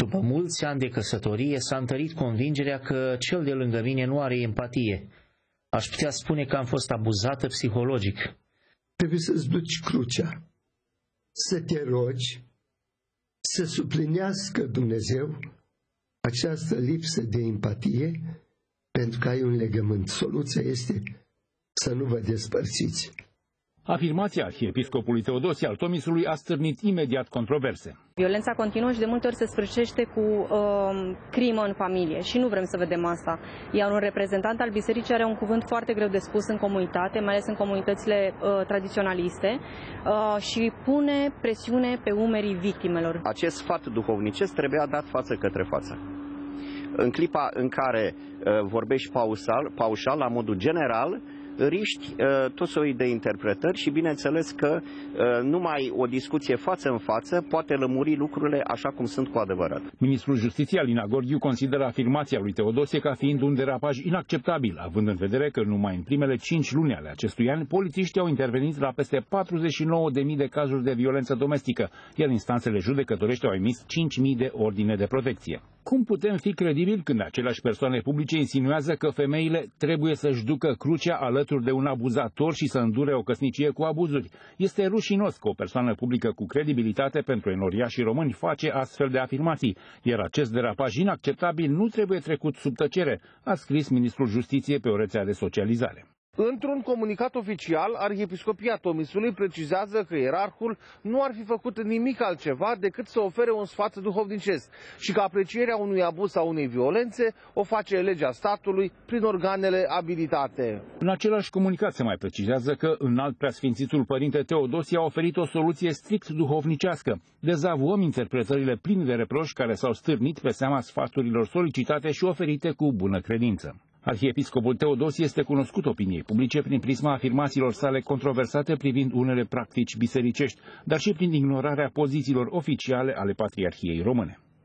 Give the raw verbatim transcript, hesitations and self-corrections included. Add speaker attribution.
Speaker 1: După mulți ani de căsătorie s-a întărit convingerea că cel de lângă mine nu are empatie. Aș putea spune că am fost abuzată psihologic.
Speaker 2: Trebuie să-ți duci crucea, să te rogi, să suplinească Dumnezeu această lipsă de empatie, pentru că ai un legământ. Soluția este să nu vă despărțiți.
Speaker 3: Afirmația arhiepiscopului Teodosie al Tomisului a stârnit imediat controverse.
Speaker 4: Violența continuă și de multe ori se sfârșește cu uh, crimă în familie și nu vrem să vedem asta. Iar un reprezentant al bisericii are un cuvânt foarte greu de spus în comunitate, mai ales în comunitățile uh, tradiționaliste, uh, și pune presiune pe umerii victimelor.
Speaker 5: Acest sfat duhovnicesc trebuia dat față către față. În clipa în care uh, vorbești paușal, paușal, la modul general, riști uh, tot soiul de interpretări și bineînțeles că uh, numai o discuție față în față poate lămuri lucrurile așa cum sunt cu adevărat.
Speaker 3: Ministrul Justiției Alina Gorghiu consideră afirmația lui Teodosie ca fiind un derapaj inacceptabil, având în vedere că numai în primele cinci luni ale acestui an polițiștii au intervenit la peste patruzeci și nouă de mii de cazuri de violență domestică, iar instanțele judecătorești au emis cinci mii de ordine de protecție. Cum putem fi credibili când aceleași persoane publice insinuează că femeile trebuie să-și ducă crucea alături de un abuzator și să îndure o căsnicie cu abuzuri? Este rușinos că o persoană publică cu credibilitate pentru enoriașii români face astfel de afirmații, iar acest derapaj inacceptabil nu trebuie trecut sub tăcere, a scris ministrul Justiției pe o rețea de socializare.
Speaker 6: Într-un comunicat oficial, Arhiepiscopia Tomisului precizează că ierarhul nu ar fi făcut nimic altceva decât să ofere un sfat duhovnicesc și că aprecierea unui abuz sau unei violențe o face legea statului prin organele abilitate.
Speaker 3: În același comunicat se mai precizează că înalt preasfințitul părinte Teodosie a oferit o soluție strict duhovnicească. Dezavuăm interpretările pline de reproși care s-au stârnit pe seama sfaturilor solicitate și oferite cu bună credință. Arhiepiscopul Teodosie este cunoscut opiniei publice prin prisma afirmațiilor sale controversate privind unele practici bisericești, dar și prin ignorarea pozițiilor oficiale ale Patriarhiei Române.